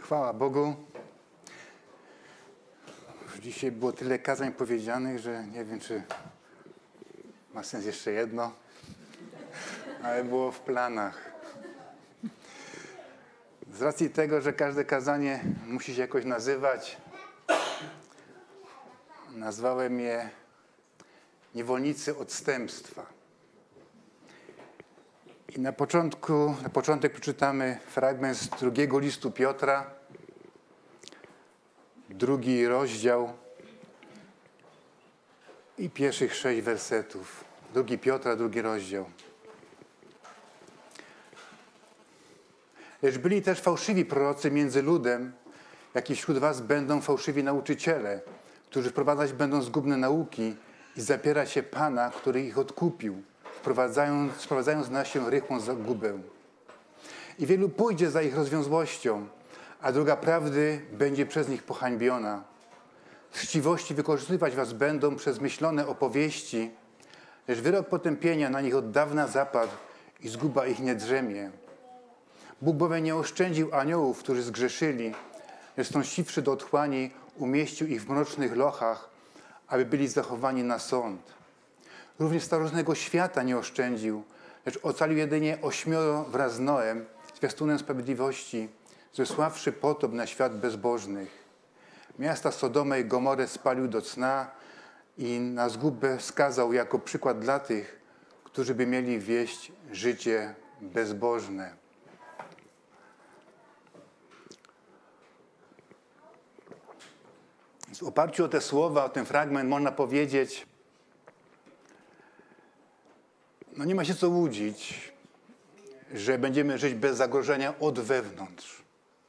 Chwała Bogu. Już dzisiaj było tyle kazań powiedzianych, że nie wiem, czy ma sens jeszcze jedno, ale było w planach. Z racji tego, że każde kazanie musi się jakoś nazywać, nazwałem je niewolnicy odstępstwa. I na początek przeczytamy fragment z drugiego listu Piotra, 2 rozdział i pierwszych 6 wersetów. 2 Piotra, 2 rozdział. Lecz byli też fałszywi prorocy między ludem, jak i wśród was będą fałszywi nauczyciele, którzy wprowadzać będą zgubne nauki i zapierać się Pana, który ich odkupił, sprowadzając na się rychłą zagubę. I wielu pójdzie za ich rozwiązłością, a droga prawdy będzie przez nich pohańbiona. Z chciwości wykorzystywać was będą przez myślone opowieści, lecz wyrok potępienia na nich od dawna zapadł i zguba ich nie drzemie. Bóg bowiem nie oszczędził aniołów, którzy zgrzeszyli, lecz stąsiwszy do otchłani, umieścił ich w mrocznych lochach, aby byli zachowani na sąd. Również starożytnego świata nie oszczędził, lecz ocalił jedynie 8 wraz z Noem, zwiastunem sprawiedliwości, zesławszy potop na świat bezbożnych. Miasta Sodomę i Gomorę spalił do cna i na zgubę skazał jako przykład dla tych, którzy by mieli wieść życie bezbożne. W oparciu o te słowa, o ten fragment można powiedzieć, nie ma się co łudzić, że będziemy żyć bez zagrożenia od wewnątrz.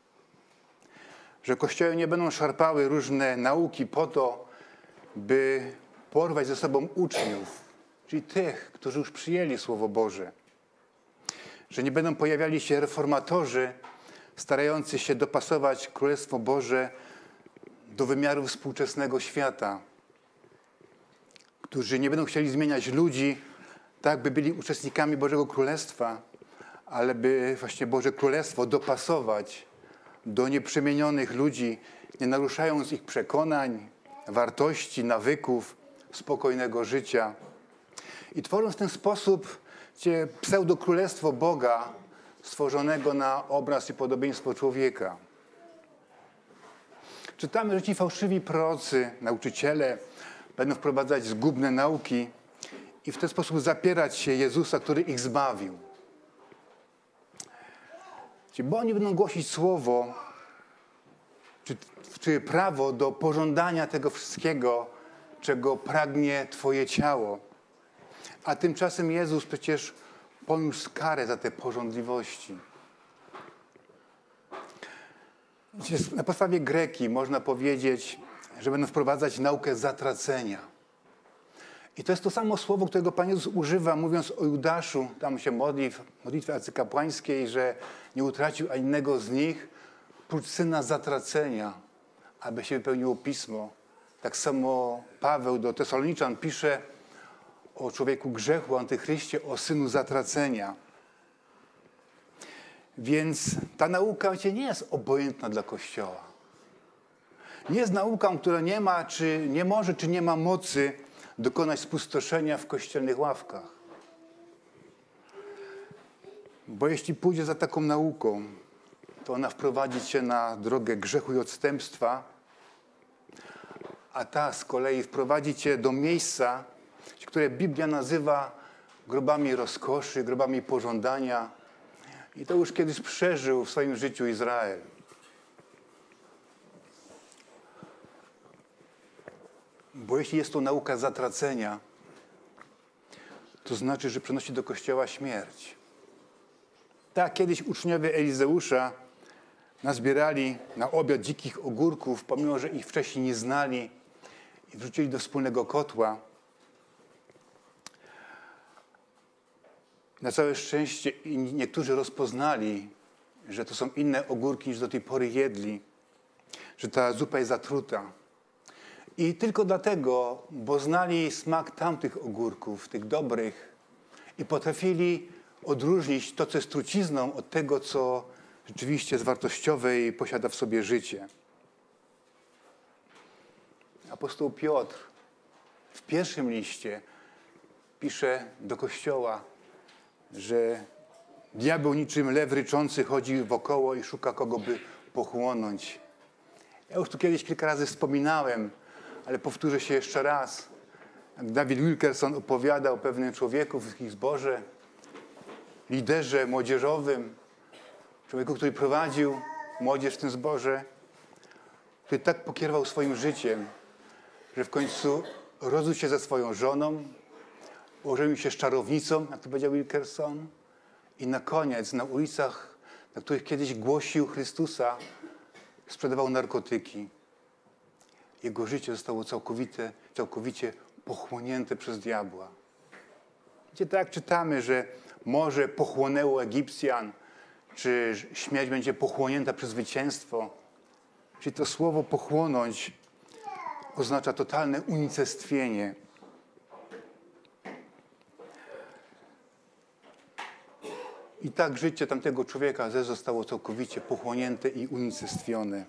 Że kościoły nie będą szarpały różne nauki po to, by porwać ze sobą uczniów, czyli tych, którzy już przyjęli Słowo Boże. Że nie będą pojawiali się reformatorzy starający się dopasować Królestwo Boże do wymiaru współczesnego świata. Którzy nie będą chcieli zmieniać ludzi tak, by byli uczestnikami Bożego Królestwa, ale by właśnie Boże Królestwo dopasować do nieprzemienionych ludzi, nie naruszając ich przekonań, wartości, nawyków, spokojnego życia. I tworząc w ten sposób pseudokrólestwo Boga, stworzonego na obraz i podobieństwo człowieka. Czytamy, że ci fałszywi prorocy, nauczyciele będą wprowadzać zgubne nauki i w ten sposób zapierać się Jezusa, który ich zbawił. Bo oni będą głosić słowo, czy prawo do pożądania tego wszystkiego, czego pragnie Twoje ciało. A tymczasem Jezus przecież poniósł karę za te pożądliwości. Na podstawie greki można powiedzieć, że będą wprowadzać naukę zatracenia. I to jest to samo słowo, którego Pan Jezus używa, mówiąc o Judaszu, tam się modli w modlitwie arcykapłańskiej, że nie utracił ani innego z nich, prócz syna zatracenia, aby się wypełniło Pismo. Tak samo Paweł do Tesaloniczan pisze o człowieku grzechu, antychryście, o synu zatracenia. Więc ta nauka nie jest obojętna dla Kościoła. Nie jest nauką, która nie ma, czy nie może, czy nie ma mocy dokonać spustoszenia w kościelnych ławkach. Bo jeśli pójdzie za taką nauką, to ona wprowadzi cię na drogę grzechu i odstępstwa, a ta z kolei wprowadzi cię do miejsca, które Biblia nazywa grobami rozkoszy, grobami pożądania. I to już kiedyś przeżył w swoim życiu Izrael. Bo jeśli jest to nauka zatracenia, to znaczy, że przynosi do Kościoła śmierć. Tak, kiedyś uczniowie Elizeusza nazbierali na obiad dzikich ogórków, pomimo że ich wcześniej nie znali i wrzucili do wspólnego kotła. Na całe szczęście niektórzy rozpoznali, że to są inne ogórki niż do tej pory jedli, że ta zupa jest zatruta. I tylko dlatego, bo znali smak tamtych ogórków, tych dobrych, i potrafili odróżnić to, co jest trucizną, od tego, co rzeczywiście jest wartościowe i posiada w sobie życie. Apostoł Piotr w pierwszym liście pisze do Kościoła, że diabeł niczym lew ryczący chodzi wokoło i szuka kogo by pochłonąć. Ja już tu kiedyś kilka razy wspominałem, ale powtórzę się jeszcze raz. Jak David Wilkerson opowiada o pewnym człowieku w ich zborze, liderze młodzieżowym, człowieku, który prowadził młodzież w tym zborze, który tak pokierował swoim życiem, że w końcu rozwiódł się ze swoją żoną, ożenił się z czarownicą, jak to powiedział Wilkerson, i na koniec na ulicach, na których kiedyś głosił Chrystusa, sprzedawał narkotyki. Jego życie zostało całkowicie pochłonięte przez diabła. Gdzie tak czytamy, że morze pochłonęło Egipcjan, czy śmierć będzie pochłonięta przez zwycięstwo. Czyli to słowo pochłonąć oznacza totalne unicestwienie. I tak życie tamtego człowieka zostało całkowicie pochłonięte i unicestwione.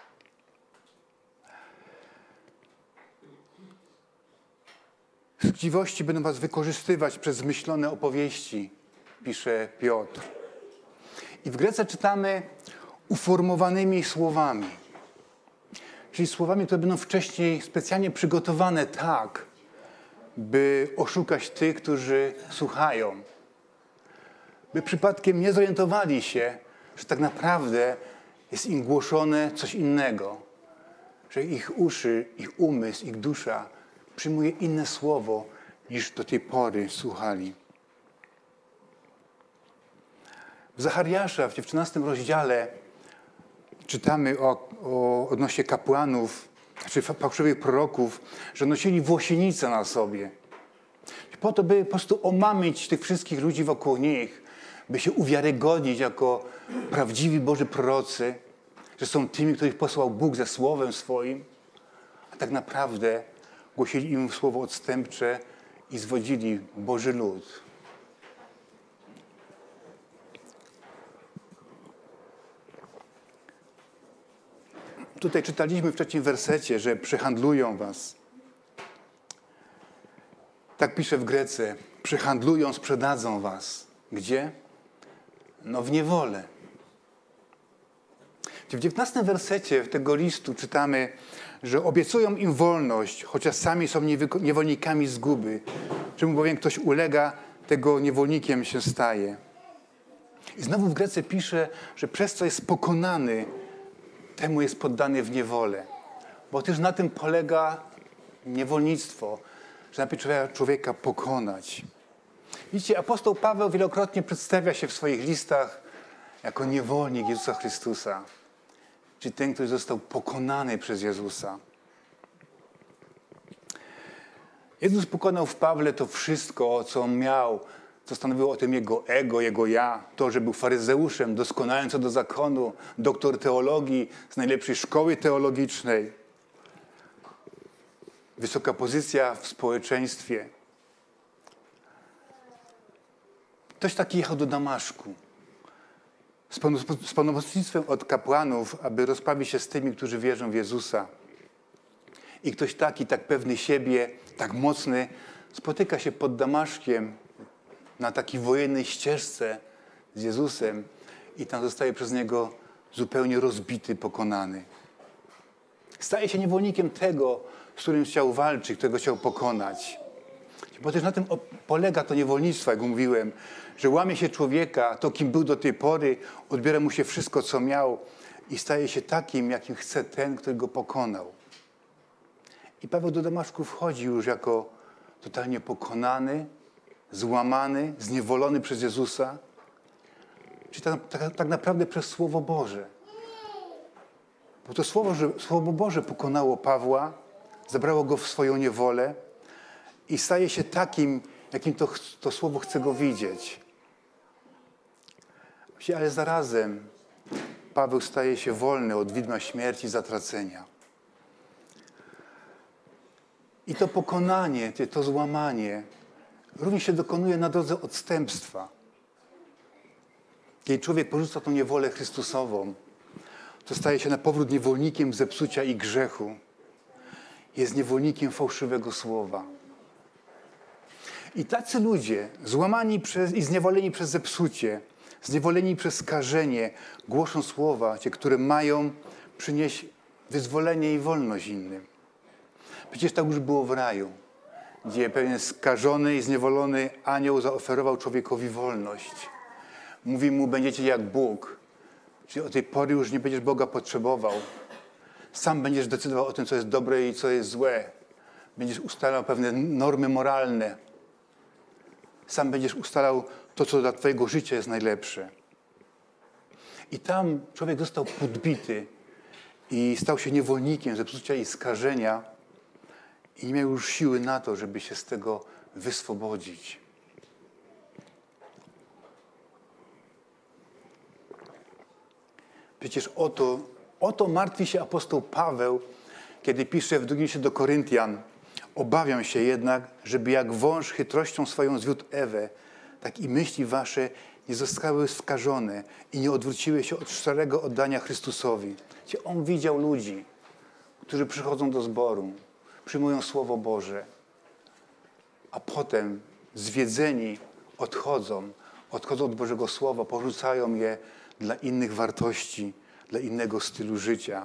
Z chciwości będą was wykorzystywać przez zmyślone opowieści, pisze Piotr. I w Grece czytamy uformowanymi słowami. Czyli słowami, które będą wcześniej specjalnie przygotowane tak, by oszukać tych, którzy słuchają. By przypadkiem nie zorientowali się, że tak naprawdę jest im głoszone coś innego. Że ich uszy, ich umysł, ich dusza przyjmuje inne słowo, niż do tej pory słuchali. W Zachariasza w 19 rozdziale czytamy odnośnie kapłanów, czy fałszywych proroków, że nosili włosienice na sobie. Po to, by po prostu omamić tych wszystkich ludzi wokół nich, by się uwiarygodnić jako prawdziwi Boży prorocy, że są tymi, których posłał Bóg ze Słowem swoim, a tak naprawdę głosili im słowo odstępcze i zwodzili Boży lud. Tutaj czytaliśmy w trzecim wersecie, że przehandlują was. Tak pisze w Grece. Przehandlują, sprzedadzą was. Gdzie? No w niewolę. W 19 wersecie tego listu czytamy, że obiecują im wolność, chociaż sami są niewolnikami zguby. Czemu bowiem ktoś ulega, tego niewolnikiem się staje. I znowu w Grece pisze, że przez co jest pokonany, temu jest poddany w niewolę. Bo też na tym polega niewolnictwo, że najpierw trzeba człowieka pokonać. Widzicie, apostoł Paweł wielokrotnie przedstawia się w swoich listach jako niewolnik Jezusa Chrystusa. Czyli ten, który został pokonany przez Jezusa. Jezus pokonał w Pawle to wszystko, co on miał, co stanowiło o tym jego ego, jego ja. To, że był faryzeuszem, doskonałym co do zakonu, doktor teologii z najlepszej szkoły teologicznej. Wysoka pozycja w społeczeństwie. Ktoś taki jechał do Damaszku z pełnomocnictwem od kapłanów, aby rozprawić się z tymi, którzy wierzą w Jezusa. I ktoś taki, tak pewny siebie, tak mocny, spotyka się pod Damaszkiem na takiej wojennej ścieżce z Jezusem i tam zostaje przez Niego zupełnie rozbity, pokonany. Staje się niewolnikiem tego, z którym chciał walczyć, którego chciał pokonać. Bo też na tym polega to niewolnictwo, jak mówiłem, że łamie się człowieka, to kim był do tej pory, odbiera mu się wszystko, co miał i staje się takim, jakim chce ten, który go pokonał. I Paweł do Damaszku wchodzi już jako totalnie pokonany, złamany, zniewolony przez Jezusa. Czyli tak naprawdę przez Słowo Boże. Bo to Słowo Boże pokonało Pawła, zabrało go w swoją niewolę i staje się takim, jakim to Słowo chce go widzieć. Ale zarazem Paweł staje się wolny od widma śmierci i zatracenia. I to pokonanie, to złamanie również się dokonuje na drodze odstępstwa. Kiedy człowiek porzuca tą niewolę Chrystusową, to staje się na powrót niewolnikiem zepsucia i grzechu. Jest niewolnikiem fałszywego słowa. I tacy ludzie, złamani i zniewoleni przez zepsucie, zniewoleni przez skażenie, głoszą słowa, które mają przynieść wyzwolenie i wolność innym. Przecież tak już było w raju, gdzie pewien skażony i zniewolony anioł zaoferował człowiekowi wolność. Mówi mu, będziecie jak Bóg, czyli od tej pory już nie będziesz Boga potrzebował. Sam będziesz decydował o tym, co jest dobre i co jest złe. Będziesz ustalał pewne normy moralne. Sam będziesz ustalał to, co dla twojego życia jest najlepsze. I tam człowiek został podbity i stał się niewolnikiem zepsucia i skażenia i nie miał już siły na to, żeby się z tego wyswobodzić. Przecież o to martwi się apostoł Paweł, kiedy pisze w drugim liście do Koryntian: obawiam się jednak, żeby jak wąż chytrością swoją zwiódł Ewę, tak i myśli wasze nie zostały skażone i nie odwróciły się od szczerego oddania Chrystusowi. Gdzie on widział ludzi, którzy przychodzą do zboru, przyjmują Słowo Boże, a potem zwiedzeni odchodzą od Bożego Słowa, porzucają je dla innych wartości, dla innego stylu życia.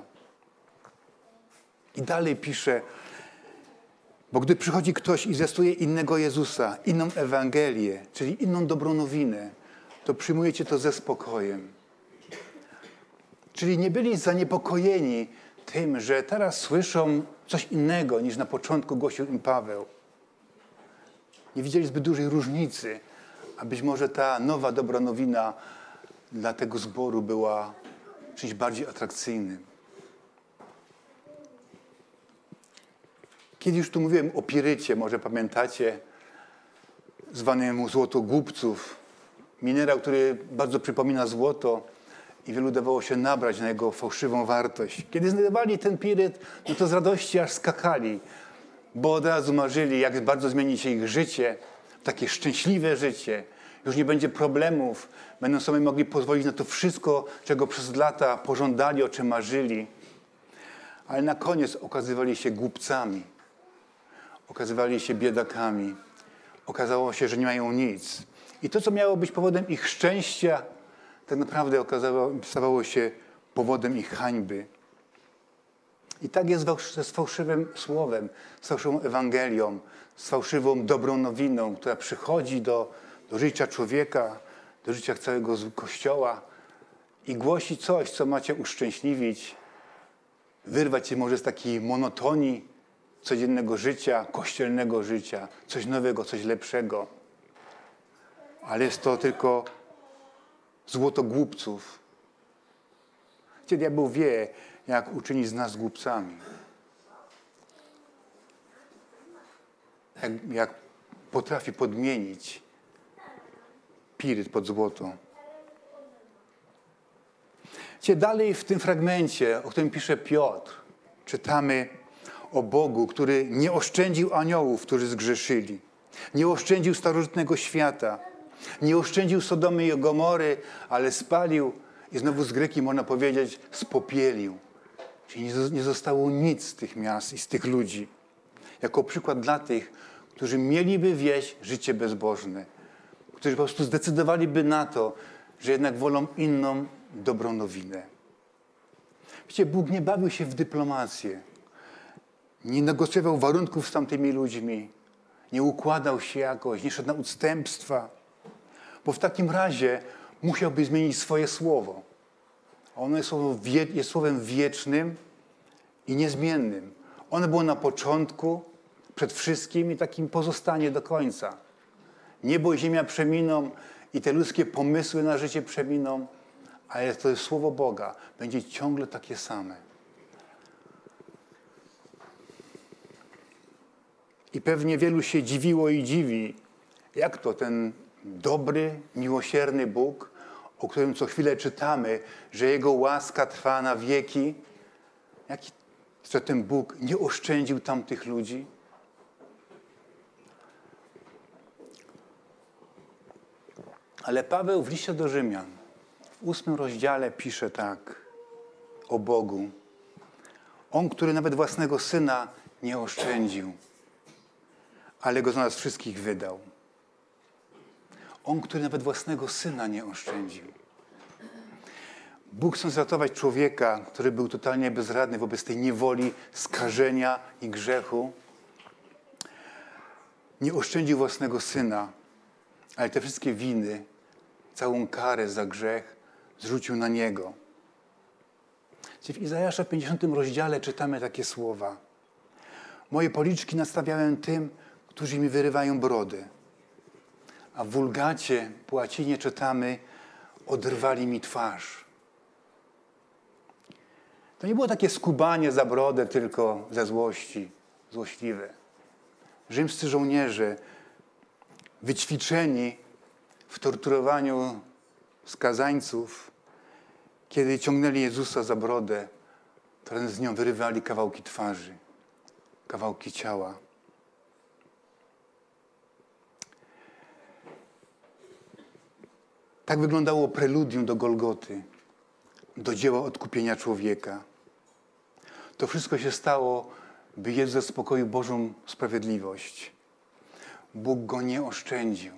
I dalej pisze: bo gdy przychodzi ktoś i zwiastuje innego Jezusa, inną Ewangelię, czyli inną dobrą nowinę, to przyjmujecie to ze spokojem. Czyli nie byli zaniepokojeni tym, że teraz słyszą coś innego, niż na początku głosił im Paweł. Nie widzieli zbyt dużej różnicy, a być może ta nowa dobra nowina dla tego zboru była czymś bardziej atrakcyjnym. Kiedyś już tu mówiłem o pirycie, może pamiętacie, zwanemu złotogłupców. Minerał, który bardzo przypomina złoto i wielu dawało się nabrać na jego fałszywą wartość. Kiedy znajdowali ten piryt, no to z radości aż skakali, bo od razu marzyli, jak bardzo zmieni się ich życie, takie szczęśliwe życie. Już nie będzie problemów, będą sobie mogli pozwolić na to wszystko, czego przez lata pożądali, o czym marzyli. Ale na koniec okazywali się głupcami. Okazywali się biedakami. Okazało się, że nie mają nic. I to, co miało być powodem ich szczęścia, tak naprawdę stawało się powodem ich hańby. I tak jest z fałszywym słowem, z fałszywą Ewangelią, z fałszywą dobrą nowiną, która przychodzi do życia człowieka, do życia całego Kościoła i głosi coś, co macie uszczęśliwić, wyrwać się może z takiej monotonii codziennego życia, kościelnego życia, coś nowego, coś lepszego. Ale jest to tylko złoto głupców. Gdzie diabeł wie, jak uczynić z nas głupcami. Jak potrafi podmienić piryt pod złoto. Dalej w tym fragmencie, o którym pisze Piotr, czytamy o Bogu, który nie oszczędził aniołów, którzy zgrzeszyli. Nie oszczędził starożytnego świata. Nie oszczędził Sodomy i Gomory, ale spalił i znowu z greki można powiedzieć spopielił. Czyli nie zostało nic z tych miast i z tych ludzi. Jako przykład dla tych, którzy mieliby wieść życie bezbożne. Którzy po prostu zdecydowaliby na to, że jednak wolą inną dobrą nowinę. Wiecie, Bóg nie bawił się w dyplomację. Nie negocjował warunków z tamtymi ludźmi. Nie układał się jakoś, nie szedł na ustępstwa. Bo w takim razie musiałby zmienić swoje słowo. Ono jest słowem wiecznym i niezmiennym. Ono było na początku, przed wszystkim i takim pozostanie do końca. Niebo i ziemia przeminą i te ludzkie pomysły na życie przeminą, ale to jest słowo Boga. Będzie ciągle takie same. I pewnie wielu się dziwiło i dziwi, jak to ten dobry, miłosierny Bóg, o którym co chwilę czytamy, że Jego łaska trwa na wieki, że ten Bóg nie oszczędził tamtych ludzi? Ale Paweł w liście do Rzymian W 8 rozdziale pisze tak o Bogu. On, który nawet własnego Syna nie oszczędził, ale Go za nas wszystkich wydał. On, który nawet własnego Syna nie oszczędził. Bóg, chcąc ratować człowieka, który był totalnie bezradny wobec tej niewoli, skażenia i grzechu, nie oszczędził własnego Syna, ale te wszystkie winy, całą karę za grzech zrzucił na Niego. W Izajasza 50 rozdziale czytamy takie słowa. Moje policzki nastawiałem tym, którzy mi wyrywają brodę. A w Wulgacie po łacinie czytamy, odrwali mi twarz. To nie było takie skubanie za brodę tylko ze złości, złośliwe. Rzymscy żołnierze, wyćwiczeni w torturowaniu skazańców, kiedy ciągnęli Jezusa za brodę, to razem z nią wyrywali kawałki twarzy, kawałki ciała. Tak wyglądało preludium do Golgoty, do dzieła odkupienia człowieka. To wszystko się stało, by Jezus zaspokoił Bożą sprawiedliwość. Bóg Go nie oszczędził.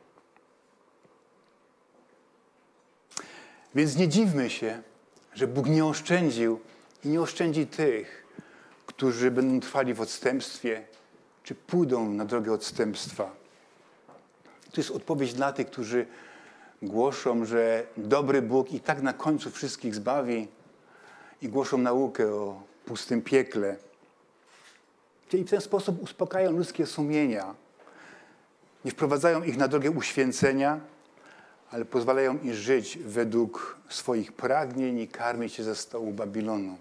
Więc nie dziwmy się, że Bóg nie oszczędził i nie oszczędzi tych, którzy będą trwali w odstępstwie, czy pójdą na drogę odstępstwa. To jest odpowiedź dla tych, którzy głoszą, że dobry Bóg i tak na końcu wszystkich zbawi i głoszą naukę o pustym piekle. Czyli w ten sposób uspokajają ludzkie sumienia. Nie wprowadzają ich na drogę uświęcenia, ale pozwalają im żyć według swoich pragnień i karmić się ze stołu Babilonu.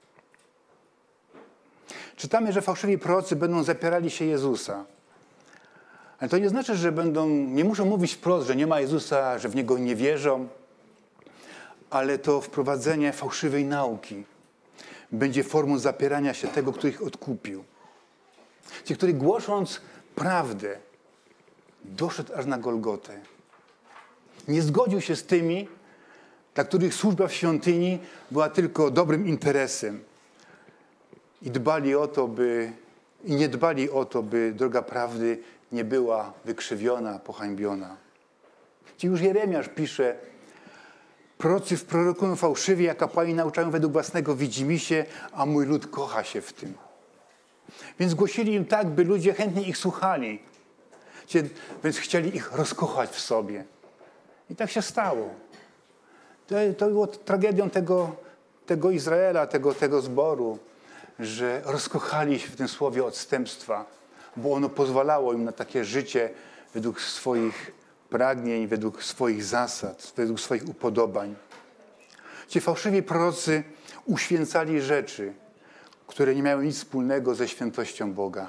Czytamy, że fałszywi prorocy będą zapierali się Jezusa. Ale to nie znaczy, że nie muszą mówić wprost, że nie ma Jezusa, że w Niego nie wierzą, ale to wprowadzenie fałszywej nauki będzie formą zapierania się tego, który ich odkupił. Ci, który głosząc prawdę, doszedł aż na Golgotę. Nie zgodził się z tymi, dla których służba w świątyni była tylko dobrym interesem. I nie dbali o to, by droga prawdy nie była wykrzywiona, pohańbiona. Ci już Jeremiasz pisze, prorocy prorokują fałszywie, a kapłani nauczają według własnego widzimisię, a mój lud kocha się w tym. Więc głosili im tak, by ludzie chętnie ich słuchali. Więc chcieli ich rozkochać w sobie. I tak się stało. To było tragedią tego Izraela, tego zboru, że rozkochali się w tym słowie odstępstwa, bo ono pozwalało im na takie życie według swoich pragnień, według swoich zasad, według swoich upodobań. Ci fałszywi prorocy uświęcali rzeczy, które nie miały nic wspólnego ze świętością Boga.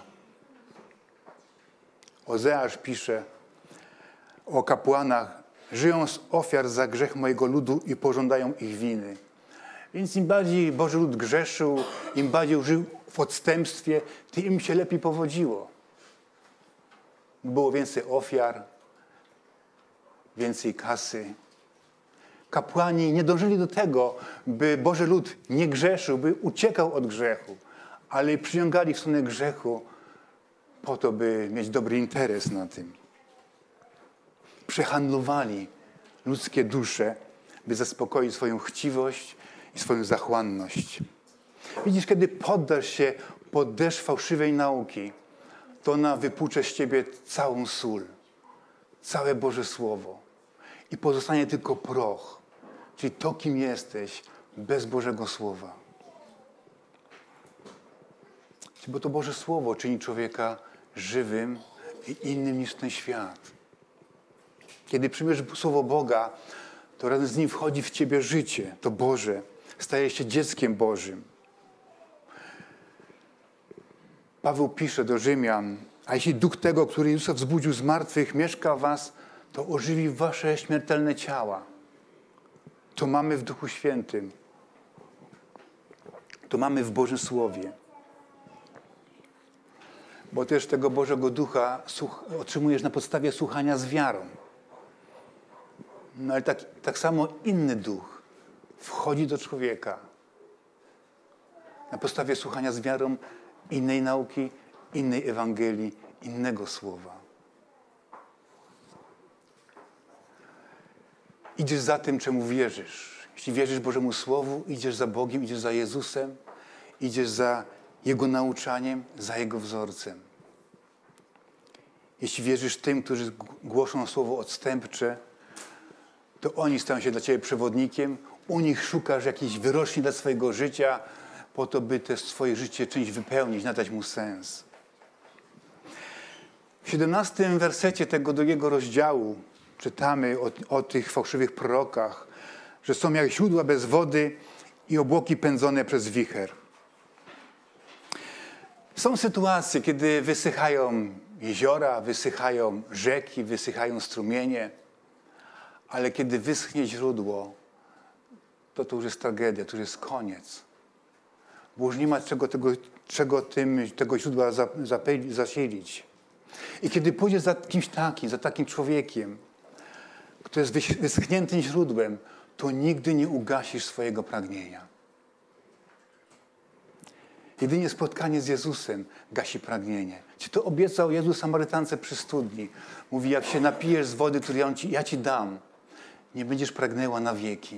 Ozeasz pisze o kapłanach, żyją z ofiar za grzech mojego ludu i pożądają ich winy. Więc im bardziej Boży lud grzeszył, im bardziej żył w odstępstwie, tym im się lepiej powodziło. Było więcej ofiar, więcej kasy. Kapłani nie dążyli do tego, by Boży lud nie grzeszył, by uciekał od grzechu, ale przyciągali w stronę grzechu po to, by mieć dobry interes na tym. Przehandlowali ludzkie dusze, by zaspokoić swoją chciwość i swoją zachłanność. Widzisz, kiedy poddasz się pod deszcz fałszywej nauki, to ona wypłucze z ciebie całą sól, całe Boże Słowo i pozostanie tylko proch, czyli to, kim jesteś bez Bożego Słowa. Bo to Boże Słowo czyni człowieka żywym i innym niż ten świat. Kiedy przyjmiesz Słowo Boga, to razem z Nim wchodzi w ciebie życie, to Boże. Staje się dzieckiem Bożym. Paweł pisze do Rzymian, a jeśli Duch tego, który Jezusa wzbudził z martwych, mieszka w was, to ożywi wasze śmiertelne ciała. To mamy w Duchu Świętym. To mamy w Bożym Słowie. Bo też tego Bożego Ducha otrzymujesz na podstawie słuchania z wiarą. No ale tak samo inny duch wchodzi do człowieka na podstawie słuchania z wiarą innej nauki, innej Ewangelii, innego słowa. Idziesz za tym, czemu wierzysz. Jeśli wierzysz Bożemu Słowu, idziesz za Bogiem, idziesz za Jezusem, idziesz za Jego nauczaniem, za Jego wzorcem. Jeśli wierzysz tym, którzy głoszą słowo odstępcze, to oni stają się dla ciebie przewodnikiem, u nich szukasz jakiejś wyroczni dla swojego życia, po to, by też swoje życie czymś wypełnić, nadać mu sens. W 17 wersecie tego 2 rozdziału czytamy o tych fałszywych prorokach, że są jak źródła bez wody i obłoki pędzone przez wicher. Są sytuacje, kiedy wysychają jeziora, wysychają rzeki, wysychają strumienie, ale kiedy wyschnie źródło, to już jest tragedia, to już jest koniec. Bo już nie ma tego źródła zasilić. I kiedy pójdziesz za kimś takim, za takim człowiekiem, który jest wyschniętym źródłem, to nigdy nie ugasisz swojego pragnienia. Jedynie spotkanie z Jezusem gasi pragnienie. Ci to obiecał Jezus Samarytance przy studni. Mówi, jak się napijesz z wody, którą ja ci dam, nie będziesz pragnęła na wieki.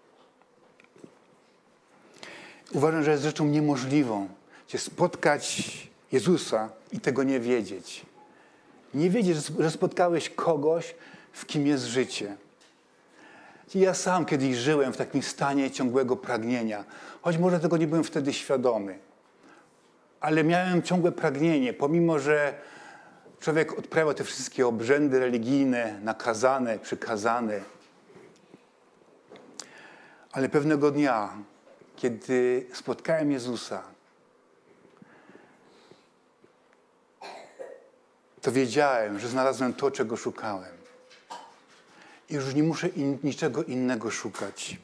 Uważam, że jest rzeczą niemożliwą cię spotkać Jezusa i tego nie wiedzieć. Nie wiedzieć, że spotkałeś kogoś, w kim jest życie. Ja sam kiedyś żyłem w takim stanie ciągłego pragnienia, choć może tego nie byłem wtedy świadomy. Ale miałem ciągłe pragnienie, pomimo że człowiek odprawiał te wszystkie obrzędy religijne, nakazane, przykazane. Ale pewnego dnia, kiedy spotkałem Jezusa, to wiedziałem, że znalazłem to, czego szukałem. I już nie muszę niczego innego szukać.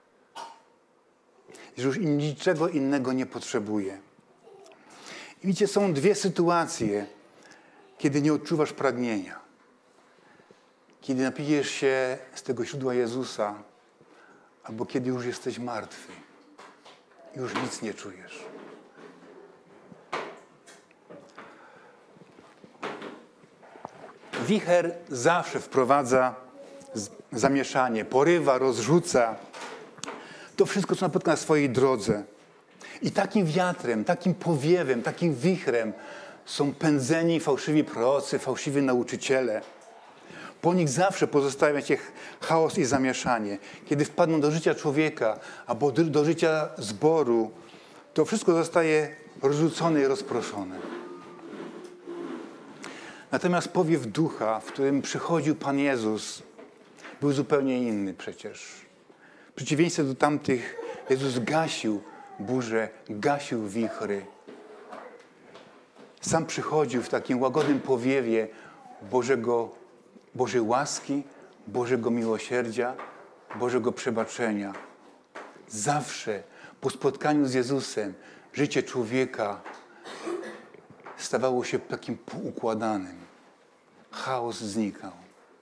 I już niczego innego nie potrzebuję. I widzicie, są dwie sytuacje, kiedy nie odczuwasz pragnienia. Kiedy napijesz się z tego źródła Jezusa, albo kiedy już jesteś martwy. Już nic nie czujesz. Wicher zawsze wprowadza zamieszanie, porywa, rozrzuca. To wszystko, co napotka na swojej drodze. I takim wiatrem, takim powiewem, takim wichrem są pędzeni fałszywi prorocy, fałszywi nauczyciele. Po nich zawsze pozostawia się chaos i zamieszanie. Kiedy wpadną do życia człowieka albo do życia zboru, to wszystko zostaje rozrzucone i rozproszone. Natomiast powiew ducha, w którym przychodził Pan Jezus, był zupełnie inny przecież. W przeciwieństwie do tamtych, Jezus gasił burze, gasił wichry. Sam przychodził w takim łagodnym powiewie Bożej łaski, Bożego miłosierdzia, Bożego przebaczenia. Zawsze po spotkaniu z Jezusem życie człowieka stawało się takim poukładanym. Chaos znikał.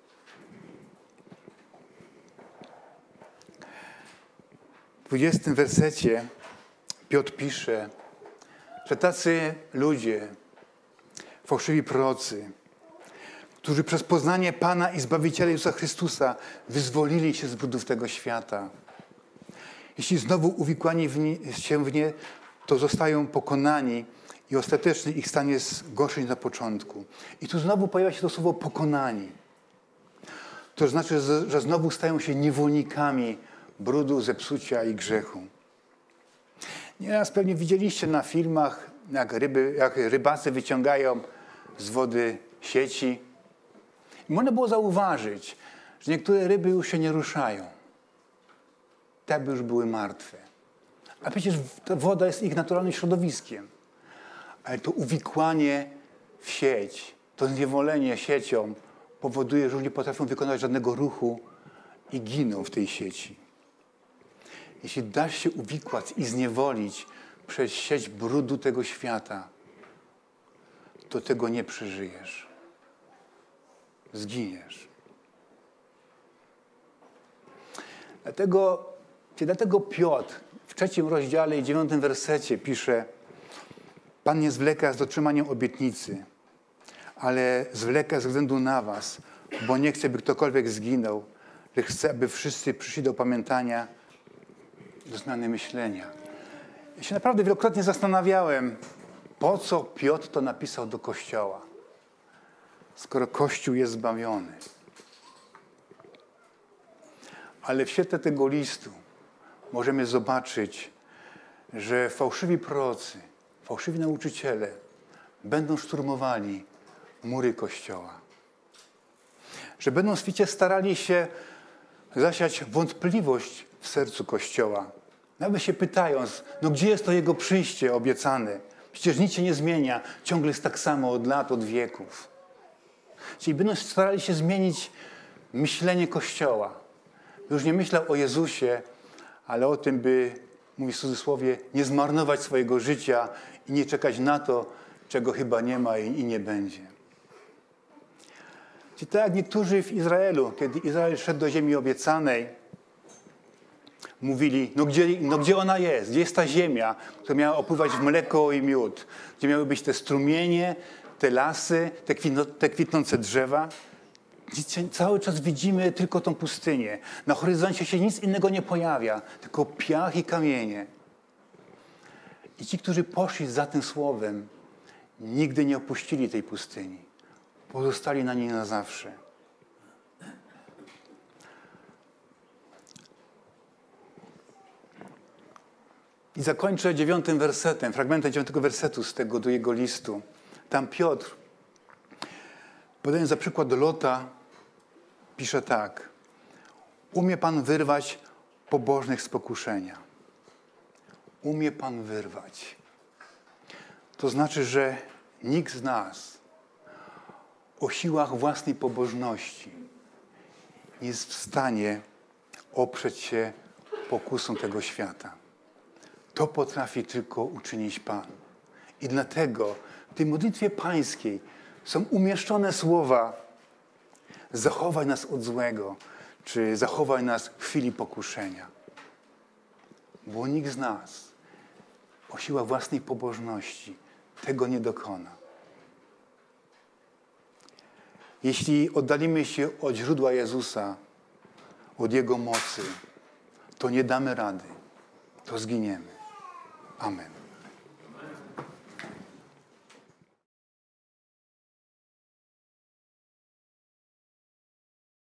W 20 wersecie Piotr pisze, że tacy ludzie, fałszywi prorocy, którzy przez poznanie Pana i Zbawiciela Jezusa Chrystusa wyzwolili się z brudów tego świata. Jeśli znowu uwikłani się w nie, to zostają pokonani i ostatecznie ich stan jest gorszy niż na początku. I tu znowu pojawia się to słowo pokonani. To znaczy, że znowu stają się niewolnikami brudu, zepsucia i grzechu. Nieraz pewnie widzieliście na filmach, jak rybacy wyciągają z wody sieci. I można było zauważyć, że niektóre ryby już się nie ruszają. Tak by już były martwe. A przecież ta woda jest ich naturalnym środowiskiem. Ale to uwikłanie w sieć, to zniewolenie siecią powoduje, że już nie potrafią wykonać żadnego ruchu i giną w tej sieci. Jeśli dasz się uwikłać i zniewolić przez sieć brudu tego świata, to tego nie przeżyjesz. Zginiesz. Dlatego Piotr w 3 rozdziale i 9 wersecie pisze: Pan nie zwleka z dotrzymaniem obietnicy, ale zwleka ze względu na was, bo nie chce, by ktokolwiek zginął, lecz chce, aby wszyscy przyszli do pamiętania, do zmiany myślenia. Ja się naprawdę wielokrotnie zastanawiałem, po co Piotr to napisał do Kościoła, skoro Kościół jest zbawiony. Ale w świetle tego listu możemy zobaczyć, że fałszywi prorocy, fałszywi nauczyciele będą szturmowali mury Kościoła. Że będą świecie starali się zasiać wątpliwość w sercu Kościoła. Nawet się pytając, gdzie jest to Jego przyjście obiecane? Przecież nic się nie zmienia, ciągle jest tak samo od lat, od wieków. Czyli będą starali się zmienić myślenie Kościoła. Już nie myślał o Jezusie, ale o tym, by, mówi w cudzysłowie, nie zmarnować swojego życia i nie czekać na to, czego chyba nie ma i nie będzie. Czyli tak jak niektórzy w Izraelu, kiedy Izrael szedł do ziemi obiecanej, mówili, gdzie ona jest? Gdzie jest ta ziemia, która miała opływać w mleko i miód? Gdzie miały być te strumienie, te lasy, te kwitnące drzewa? Cały czas widzimy tylko tą pustynię. Na horyzoncie się nic innego nie pojawia, tylko piach i kamienie. I ci, którzy poszli za tym słowem, nigdy nie opuścili tej pustyni. Pozostali na niej na zawsze. I zakończę 9 wersetem, fragmentem 9 wersetu z tego do jego listu. Tam Piotr, podając za przykład Lota, pisze tak: umie Pan wyrwać pobożnych z pokuszenia. Umie Pan wyrwać. To znaczy, że nikt z nas o siłach własnej pobożności nie jest w stanie oprzeć się pokusom tego świata. To potrafi tylko uczynić Pan. I dlatego w tej modlitwie pańskiej są umieszczone słowa: zachowaj nas od złego, czy zachowaj nas w chwili pokuszenia. Bo nikt z nas o siłach własnej pobożności tego nie dokona. Jeśli oddalimy się od źródła Jezusa, od Jego mocy, to nie damy rady. To zginiemy. Amen.